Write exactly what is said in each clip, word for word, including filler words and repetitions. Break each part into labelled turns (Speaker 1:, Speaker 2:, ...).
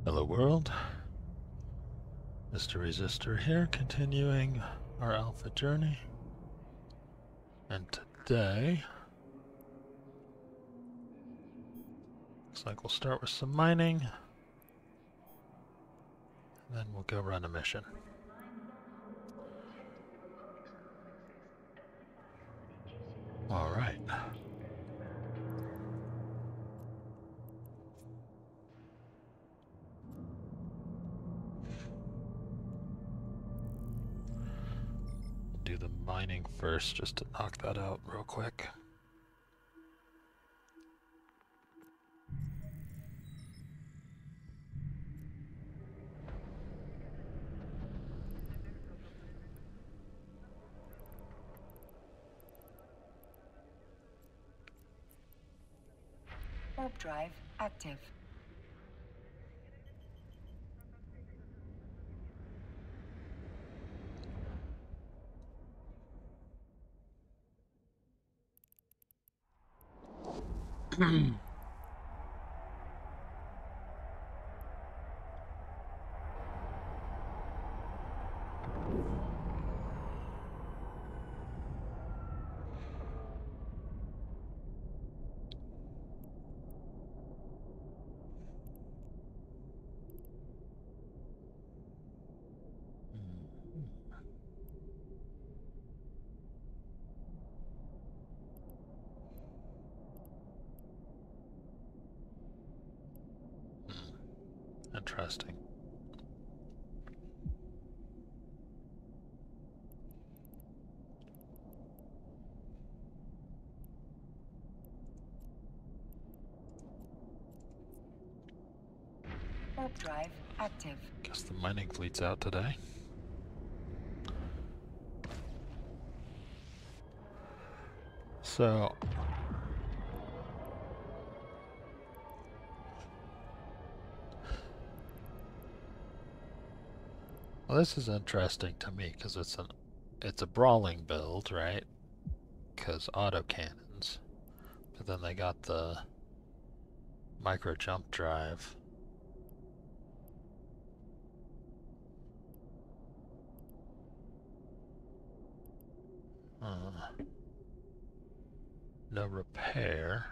Speaker 1: Hello world, Mister Resistor here, continuing our alpha journey. And today, looks like we'll start with some mining, and then we'll go run a mission. All right. Do the mining first just to knock that out real quick.
Speaker 2: Warp drive active.
Speaker 1: Interesting.
Speaker 2: Warp drive active.
Speaker 1: Guess the mining fleet's out today. So, well, this is interesting to me because it's an it's a brawling build, right? Because auto cannons, but then they got the micro jump drive. Uh, no repair.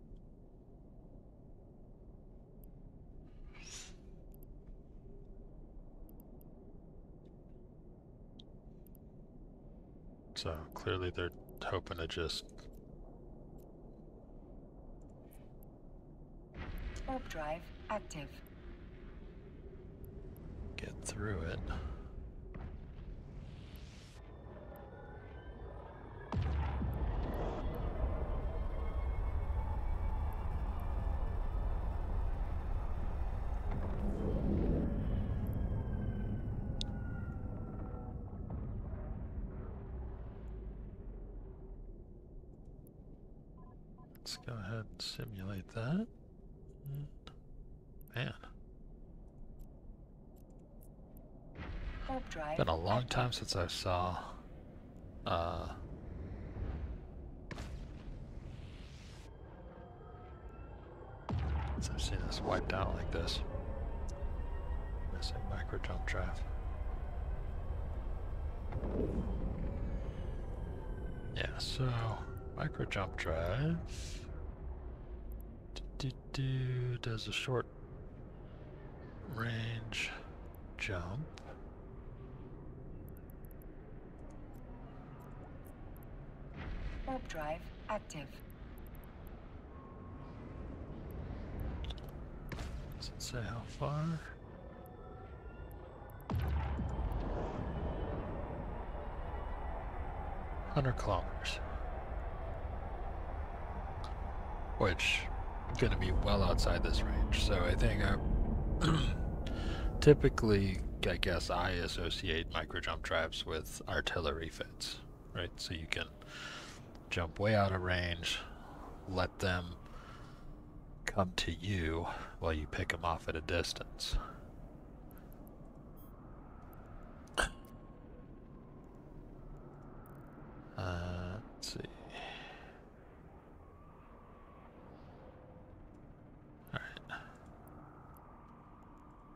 Speaker 1: So clearly they're hoping to just
Speaker 2: Warp drive active.
Speaker 1: get through it. Let's go ahead and simulate that. Man.
Speaker 2: Warp drive
Speaker 1: Been a long
Speaker 2: active.
Speaker 1: time since I saw uh since I've seen this wiped out like this. Missing micro jump drive. Yeah, so micro jump drive do, do, do, does a short range jump.
Speaker 2: Warp drive active.
Speaker 1: Does it say how far? one hundred kilometers. Which is going to be well outside this range. So I think I typically, I guess I associate micro jump drives with artillery fits, right? So you can jump way out of range, let them come to you while you pick them off at a distance. Uh, let's see. Alright.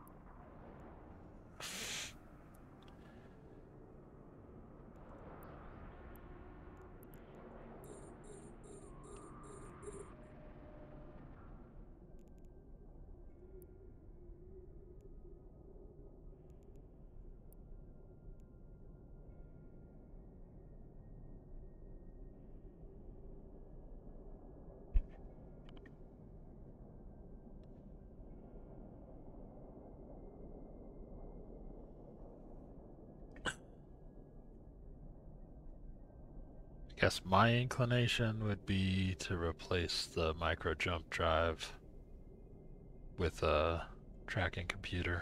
Speaker 1: guess my inclination would be to replace the micro jump drive with a tracking computer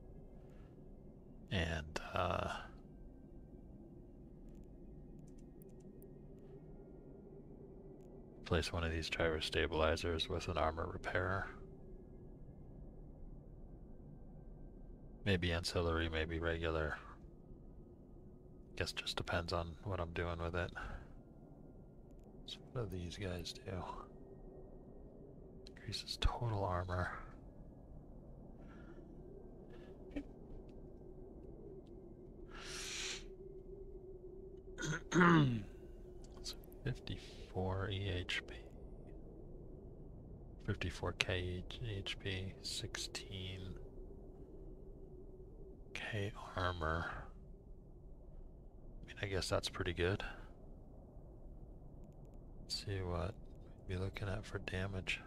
Speaker 1: and uh, replace one of these gyro stabilizers with an armor repairer. Maybe ancillary, maybe regular. Guess just depends on what I'm doing with it. So what do these guys do? Increases total armor. So fifty-four E H P. fifty-four K E H P. sixteen K armor. I mean, I guess that's pretty good. Let's see what we'd be looking at for damage.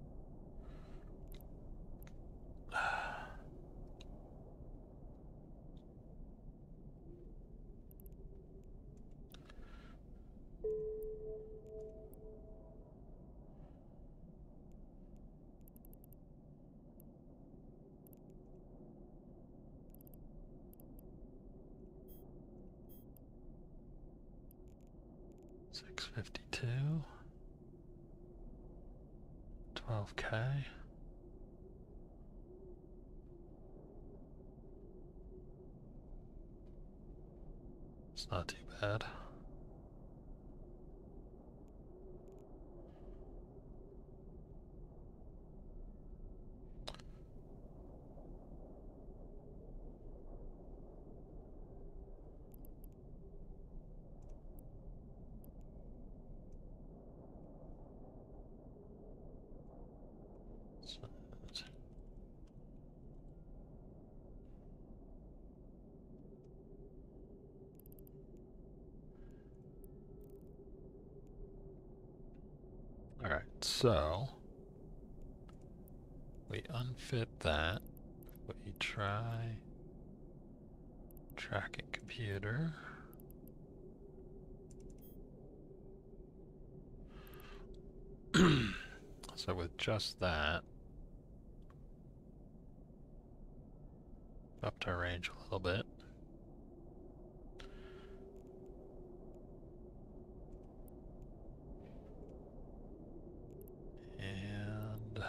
Speaker 1: six fifty-two. twelve K. It's not too bad. Alright, so we unfit that. We try tracking computer. So with just that, upped our range a little bit. And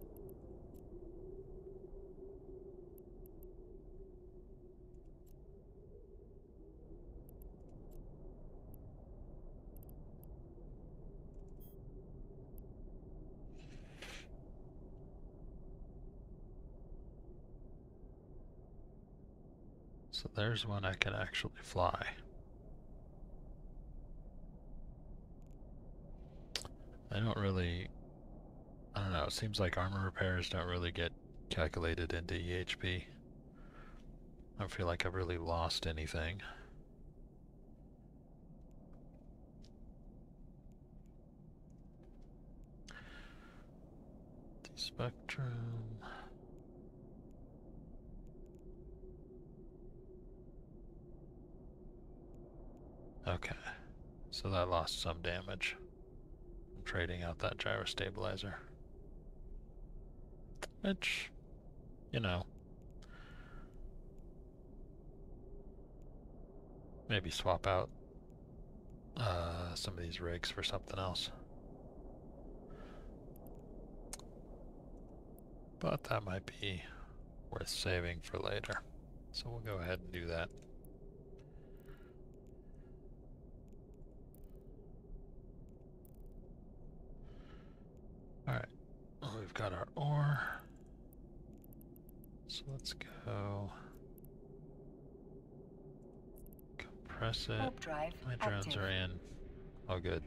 Speaker 1: so there's one I can actually fly. I don't really, I don't know, it seems like armor repairs don't really get calculated into E H P. I don't feel like I've really lost anything. Spectrum. Okay, so that lost some damage from trading out that gyro stabilizer. Which, you know, maybe swap out uh, some of these rigs for something else. But that might be worth saving for later. So we'll go ahead and do that. Alright, well, we've got our ore. So let's go compress it.
Speaker 2: Warp drive
Speaker 1: My drones
Speaker 2: active.
Speaker 1: are in. Oh, good.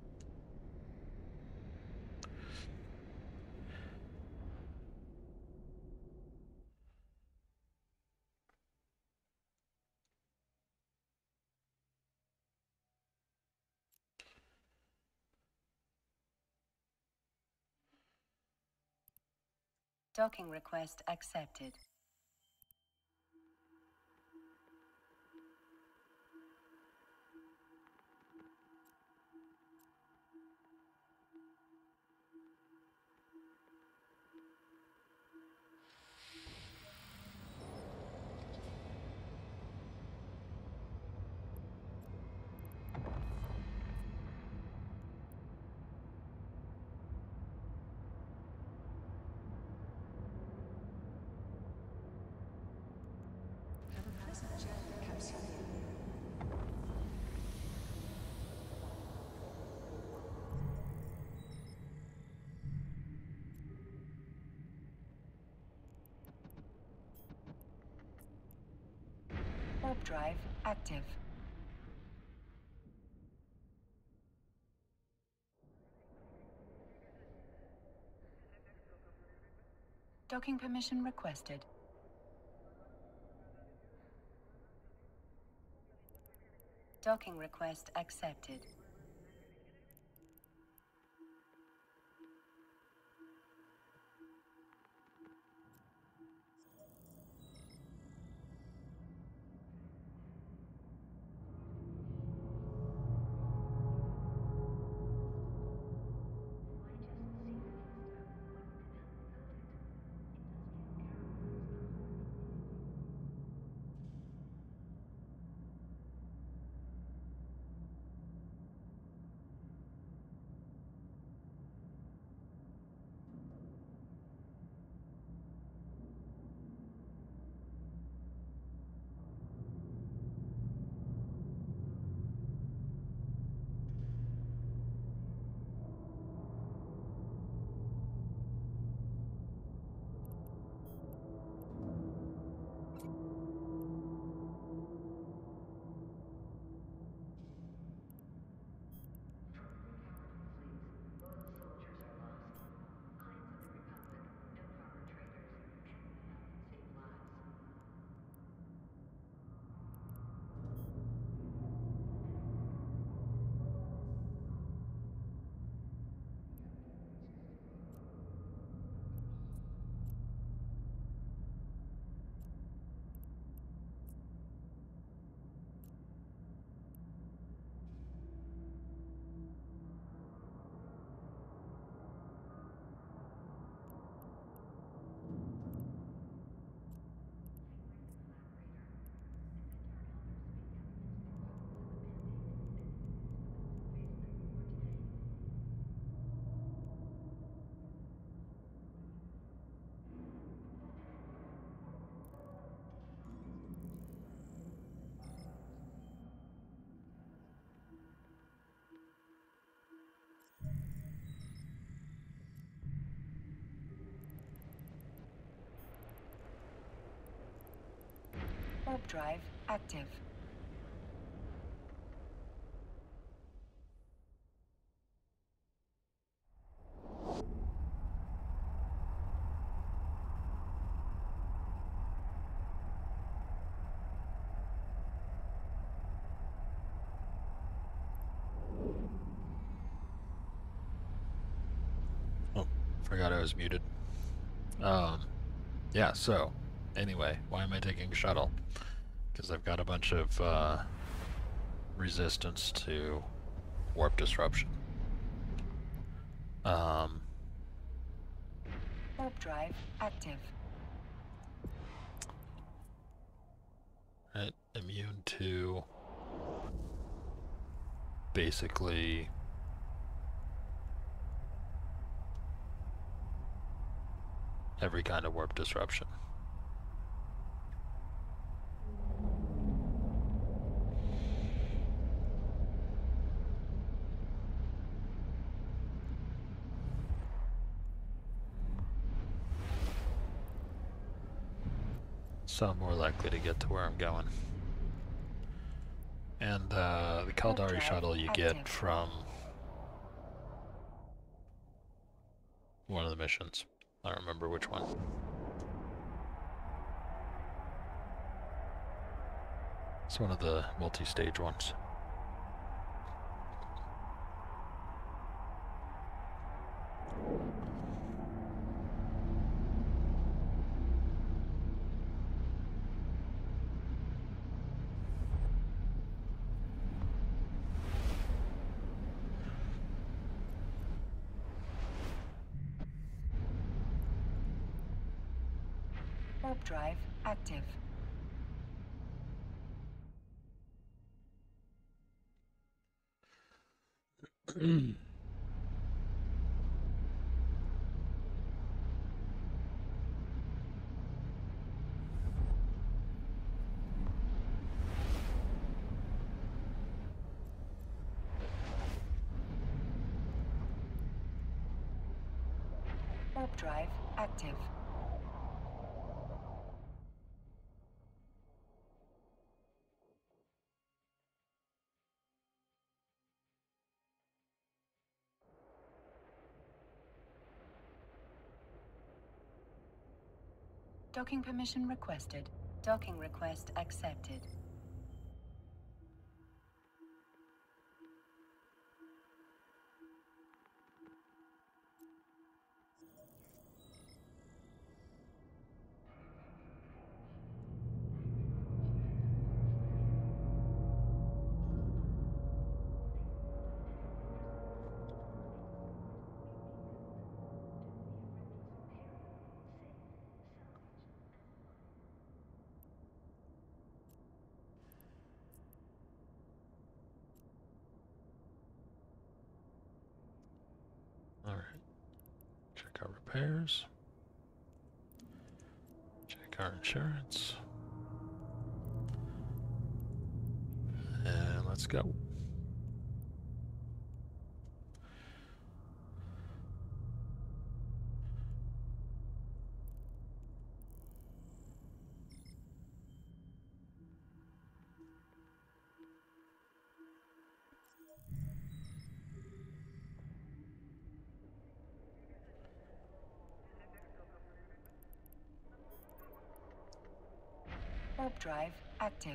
Speaker 2: Docking request accepted. Warp drive active. Docking permission requested. Docking request accepted. Warp drive active.
Speaker 1: Oh, forgot I was muted. Um, yeah, so, anyway, why am I taking shuttle? Because I've got a bunch of uh, resistance to warp disruption. Um,
Speaker 2: Warp drive active.
Speaker 1: right, immune to basically every kind of warp disruption. So I'm more likely to get to where I'm going. And uh, the Caldari shuttle you get from one of the missions. I don't remember which one. It's one of the multi-stage ones.
Speaker 2: Warp drive active. Warp drive active. Docking permission requested. Docking request accepted.
Speaker 1: All right. Check our repairs. Check our insurance. And let's go.
Speaker 2: Warp drive active.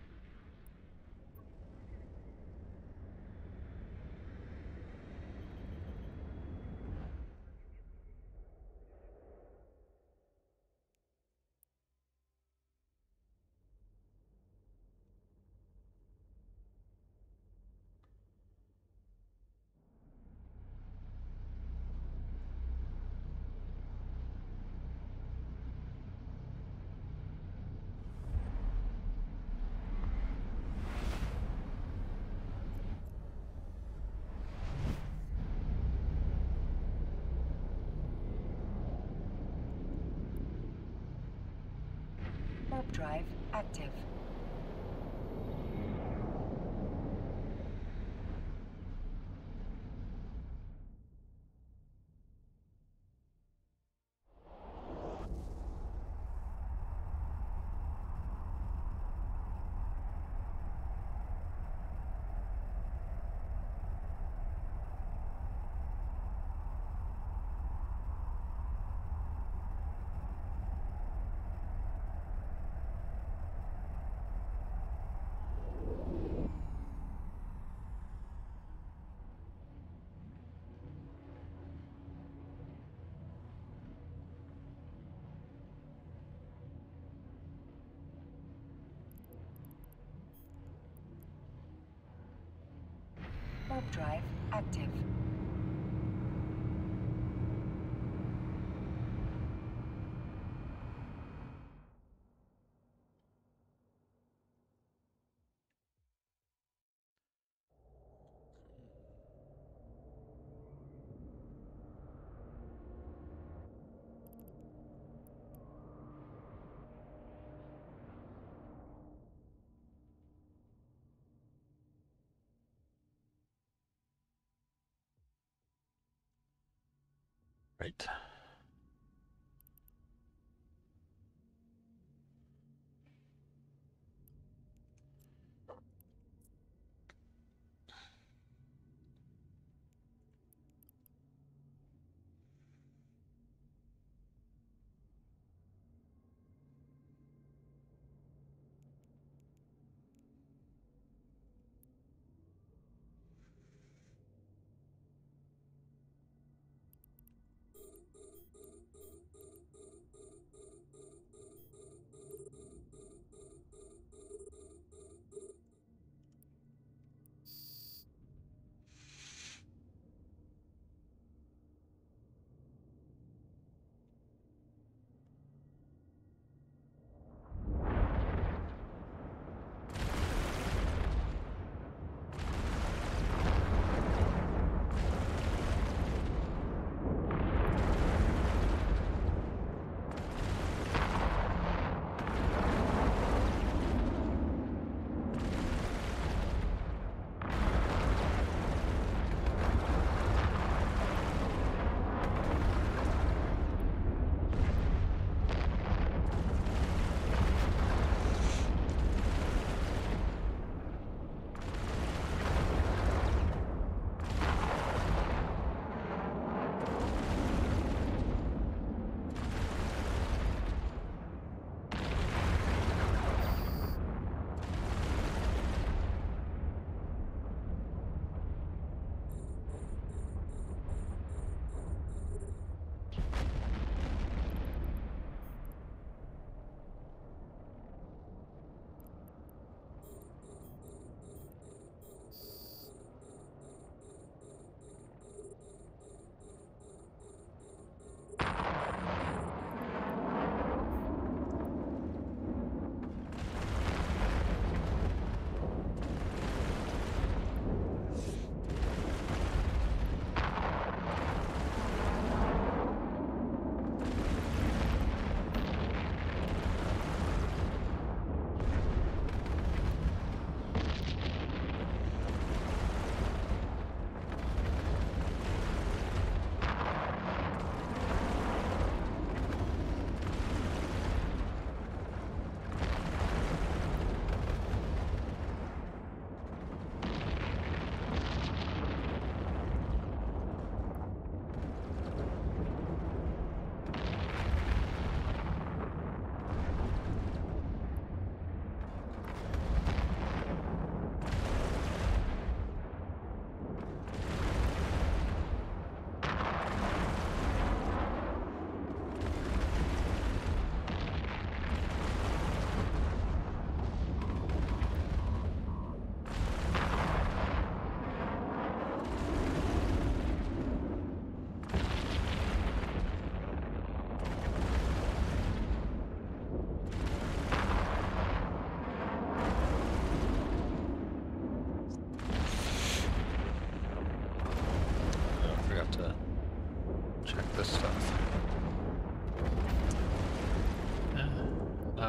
Speaker 2: Warp drive active. Warp drive active.
Speaker 1: Right.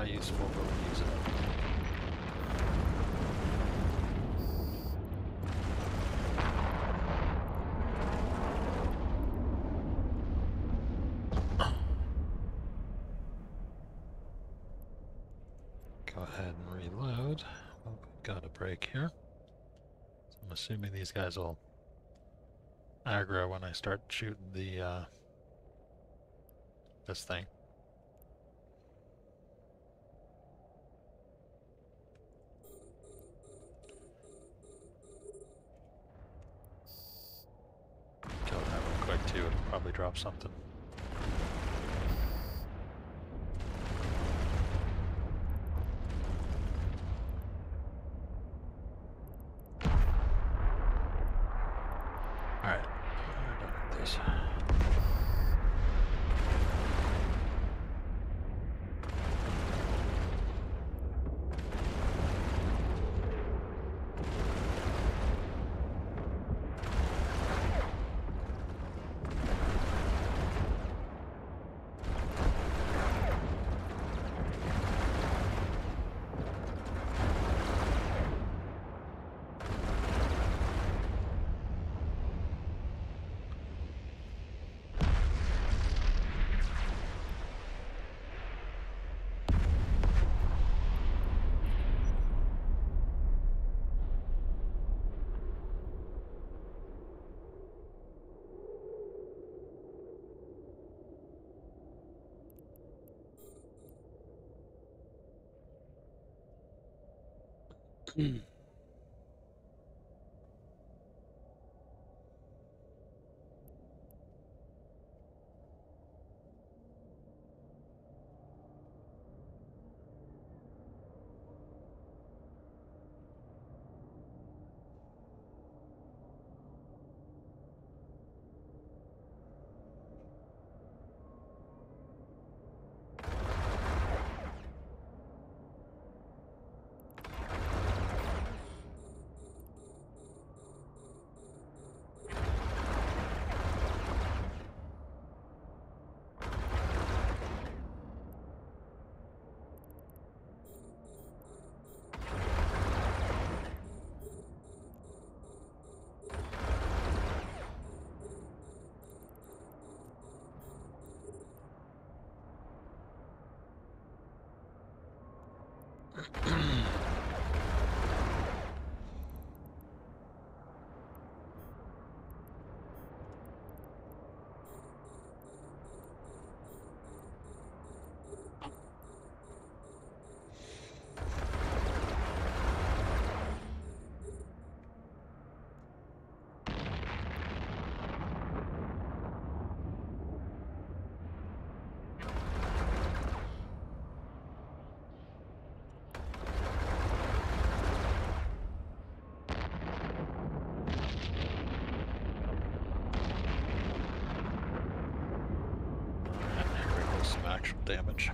Speaker 1: not useful, but we'll use it. Go ahead and reload. Oh, got a break here. So I'm assuming these guys will aggro when I start shooting the uh, this thing. Kill that real quick too, it'll probably drop something. Alright, we're done with this. Hmm. Some actual damage.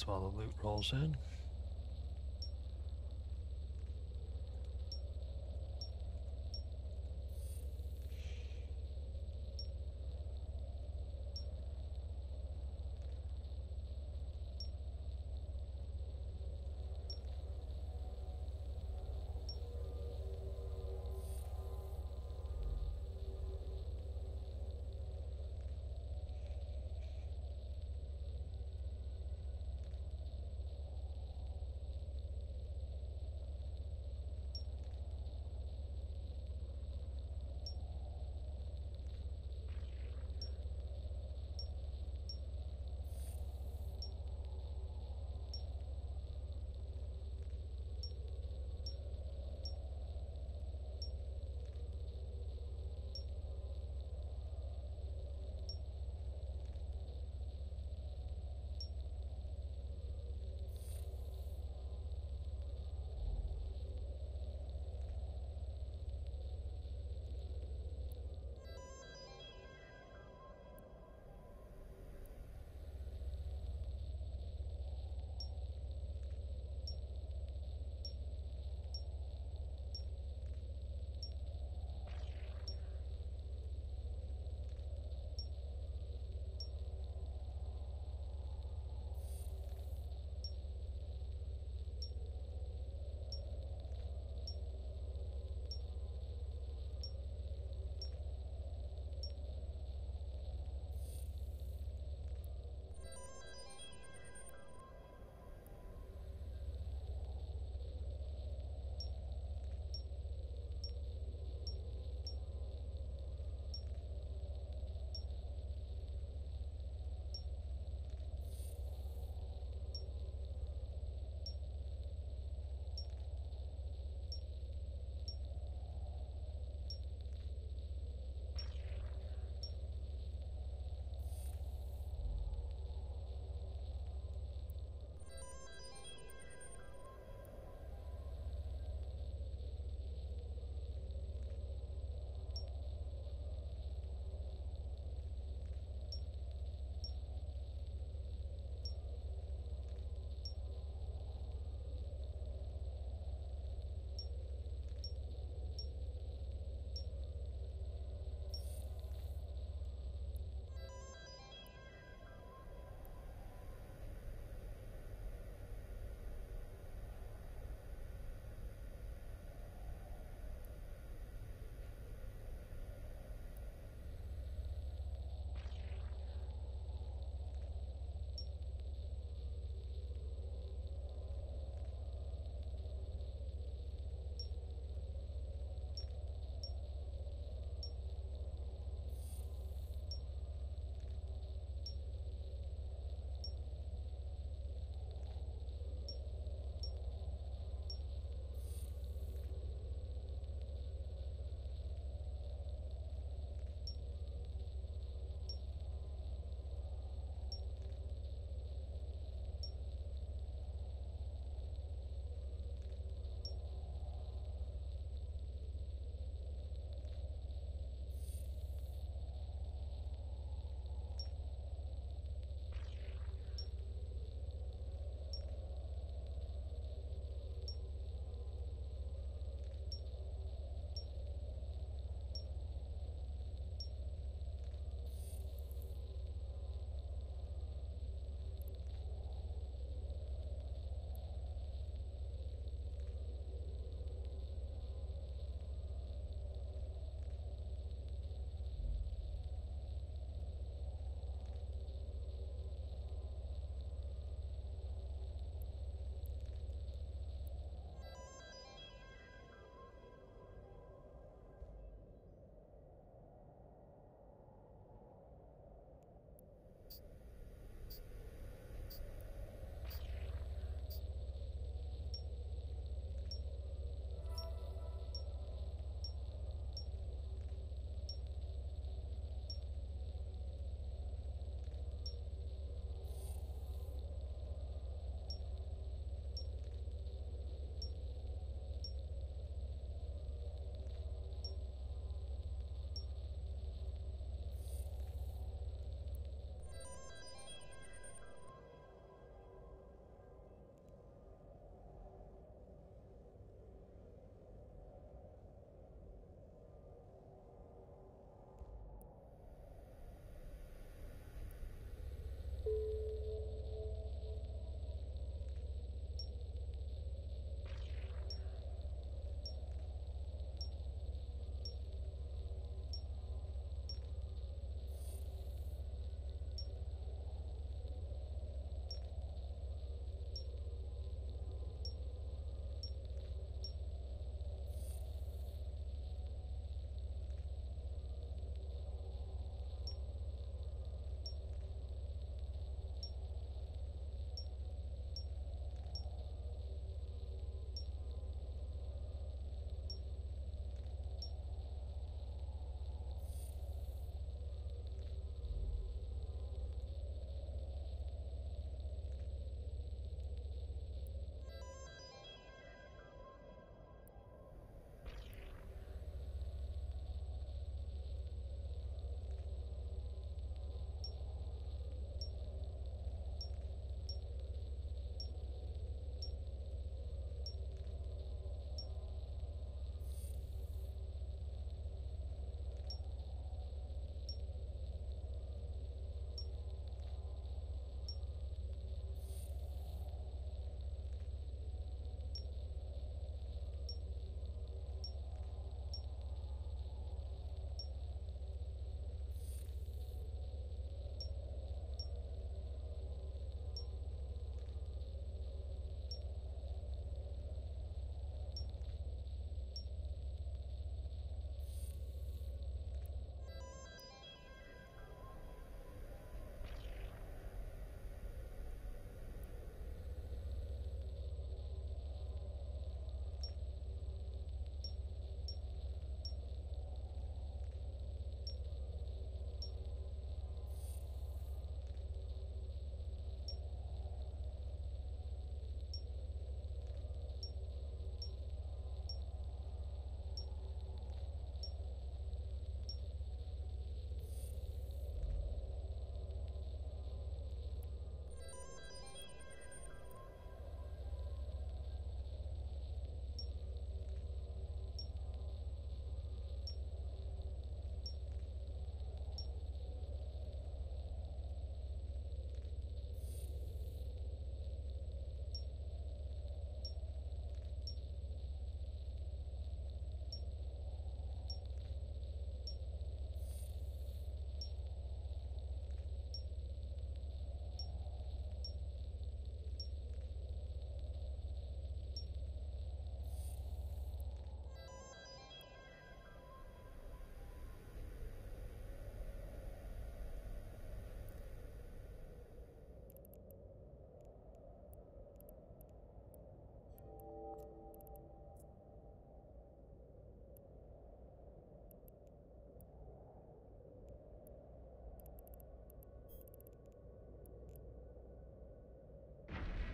Speaker 1: this while the loot rolls in.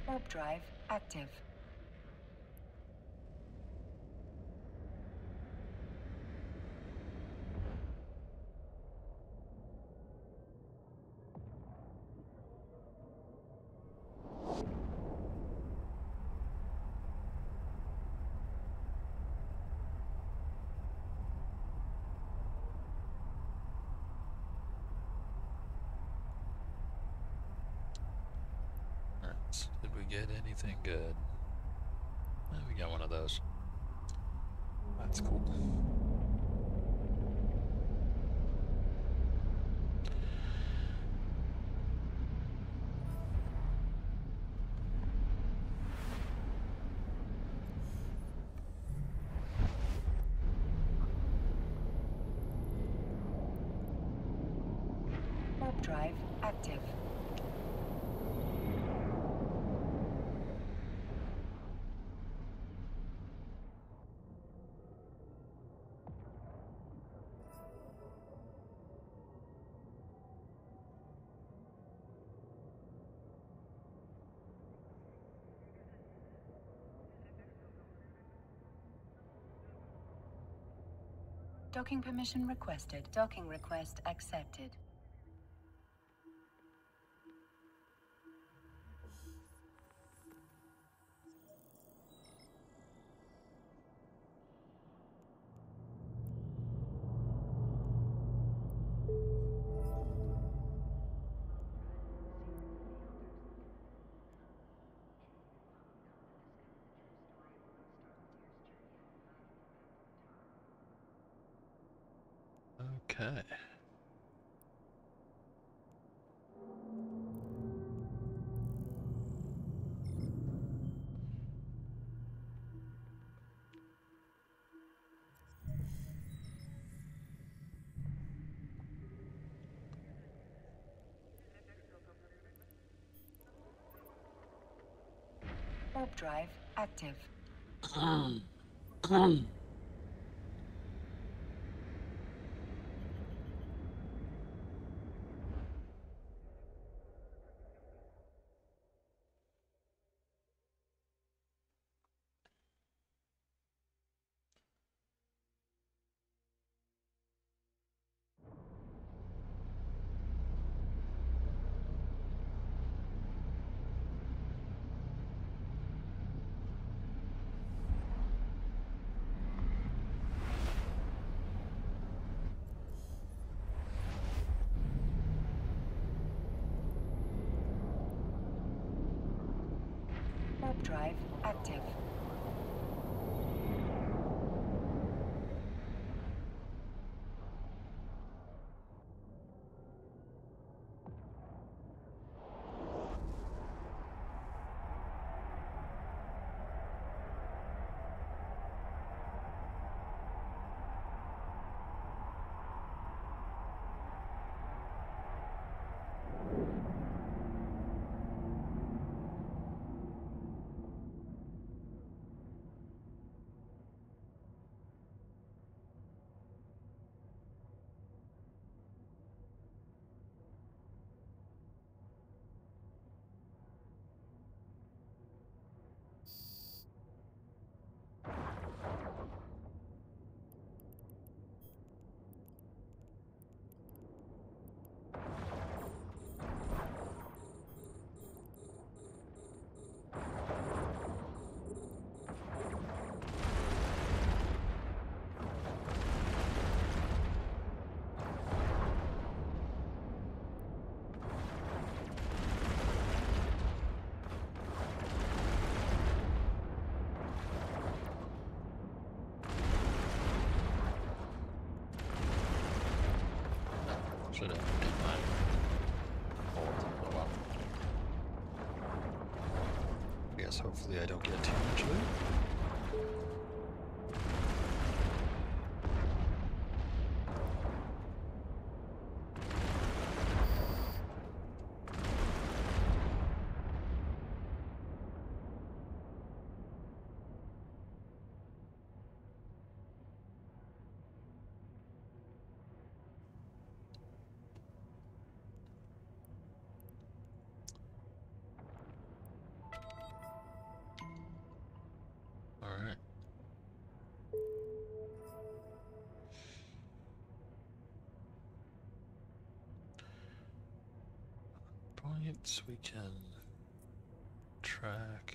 Speaker 2: Warp drive active.
Speaker 1: Did we get anything good? Oh, we got one of those. That's cool.
Speaker 2: Warp drive active. Docking permission requested. Docking request accepted.
Speaker 1: Okay.
Speaker 2: Warp drive active. Warp drive active.
Speaker 1: Should have hit my hold for a while. I guess hopefully I don't get too much of it. points we can track.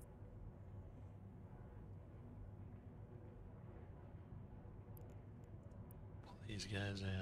Speaker 1: Pull these guys in.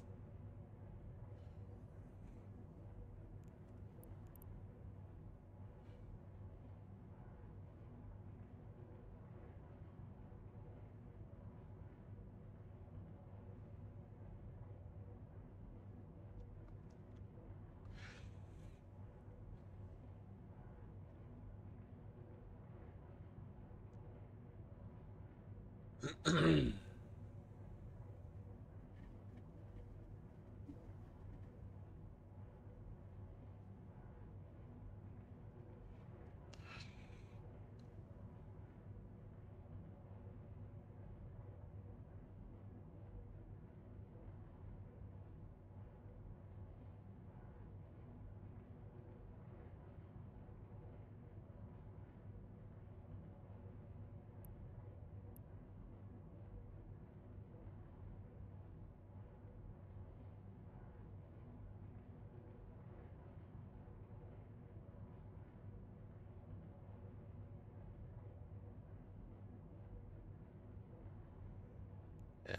Speaker 1: Yeah.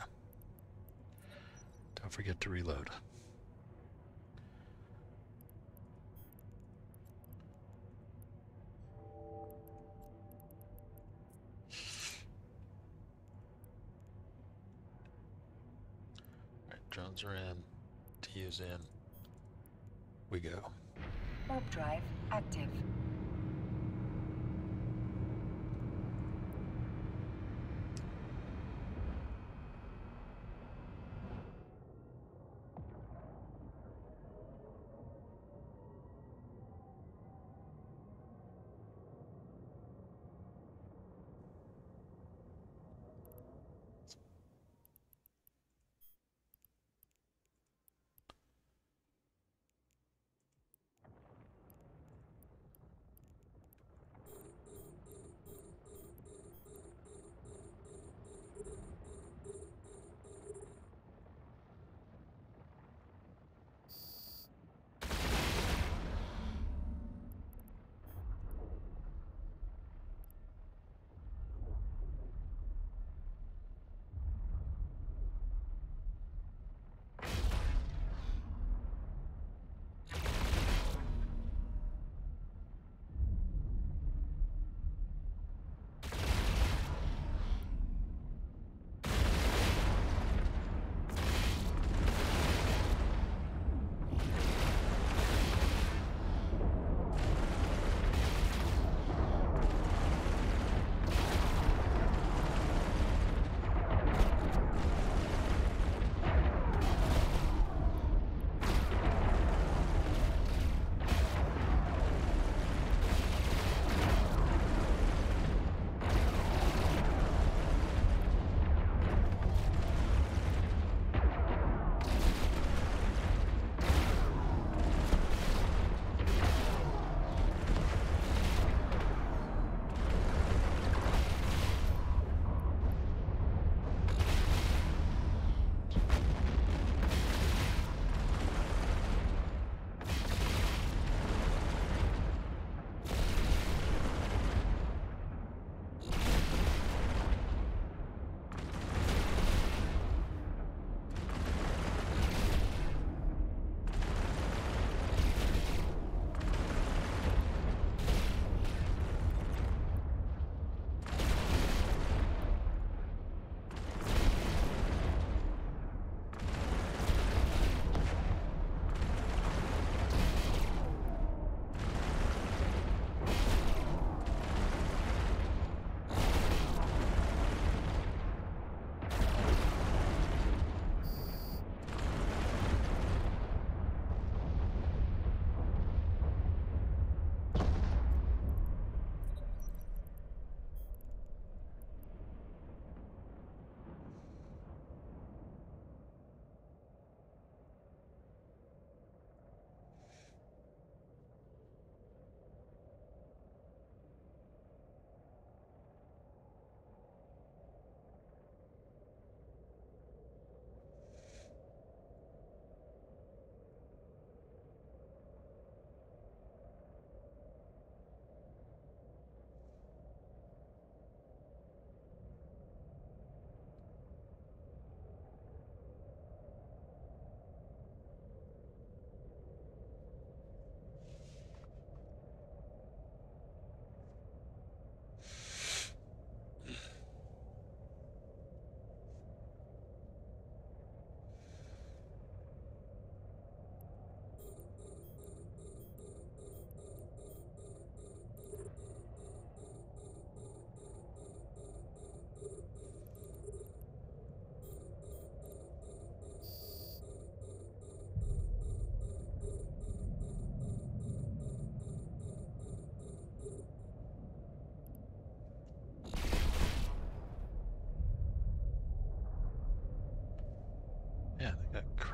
Speaker 1: Don't forget to reload. Alright, drones are in. T is in. We go.
Speaker 2: Warp drive active.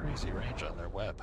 Speaker 1: crazy range on their web.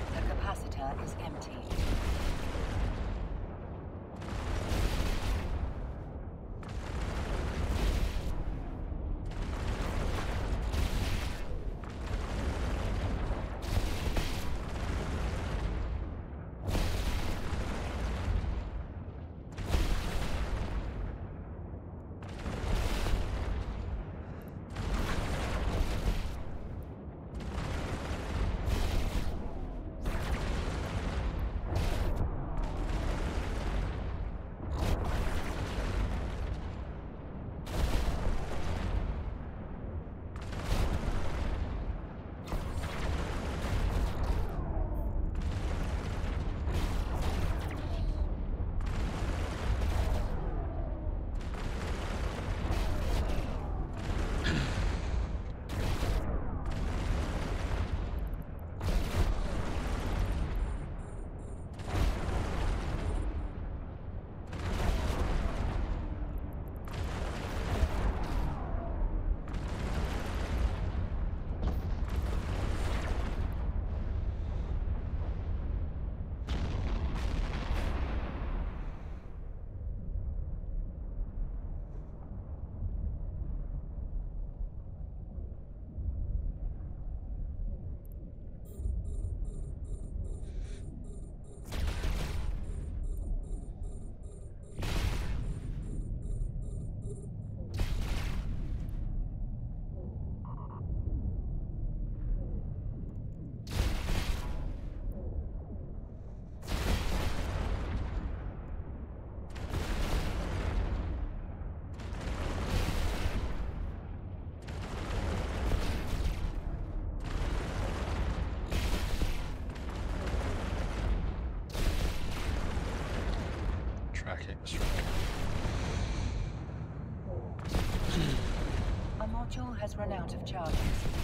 Speaker 2: is empty.
Speaker 1: tracking strike.
Speaker 2: A module has run out of charges.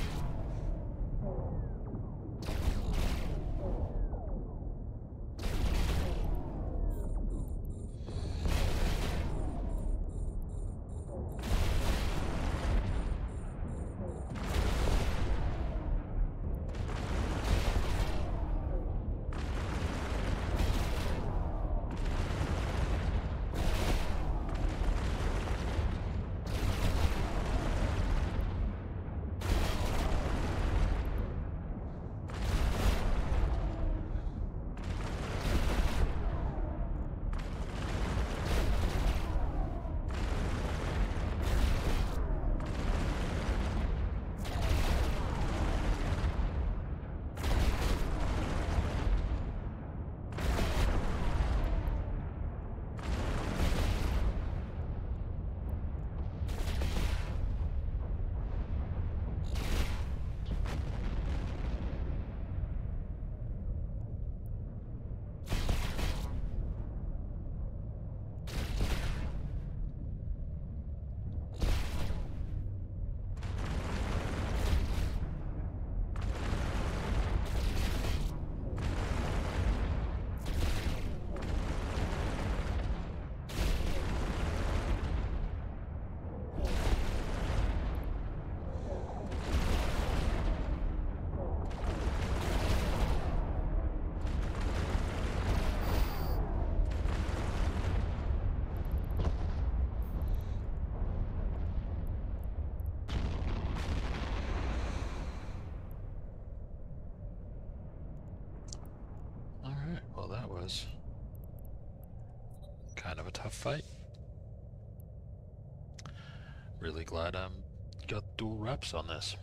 Speaker 1: Alright, well that was kind of a tough fight. Really glad I um, got dual reps on this.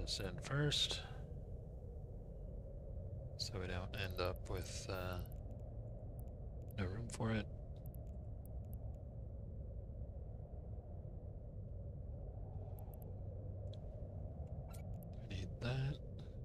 Speaker 1: this in first, so we don't end up with uh, no room for it. We need that.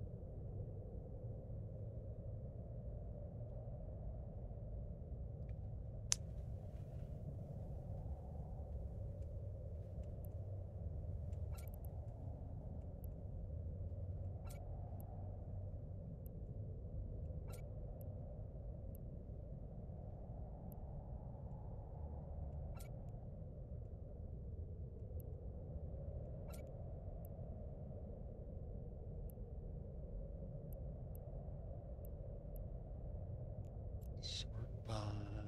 Speaker 1: Sort by.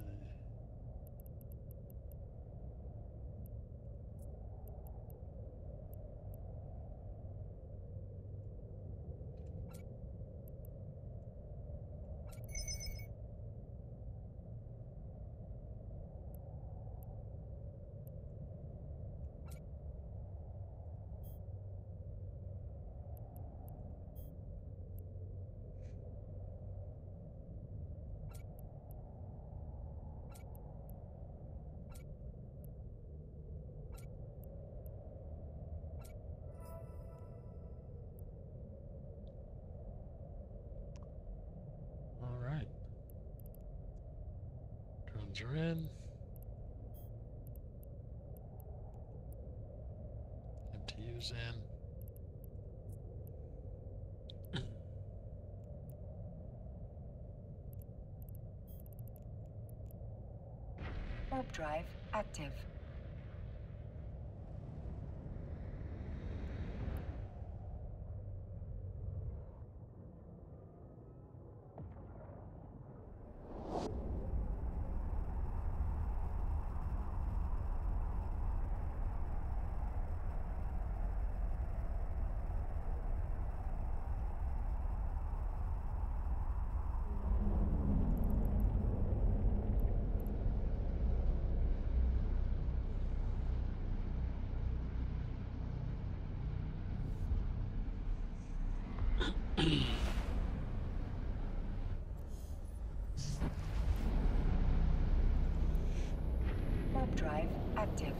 Speaker 1: All right. Drones are in. M T U's in.
Speaker 2: Warp drive active. Warp drive active.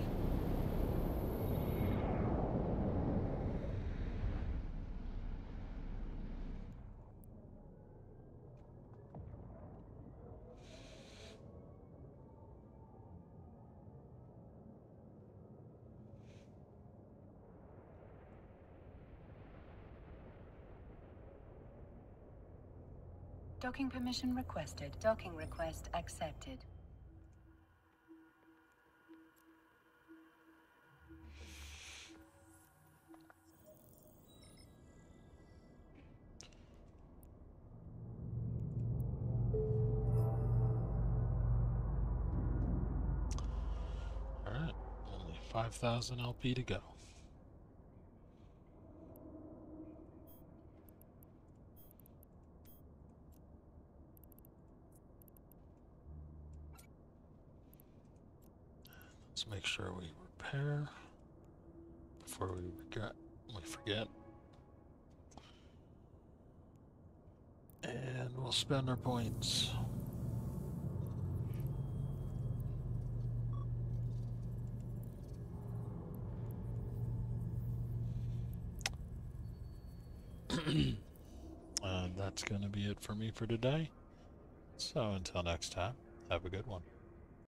Speaker 2: Docking permission requested. Docking request accepted.
Speaker 1: All right, only five thousand L P to go. Let's make sure we repair before we regret, we forget. And we'll spend our points. And that's going to be it for me for today. So until next time, have a good one.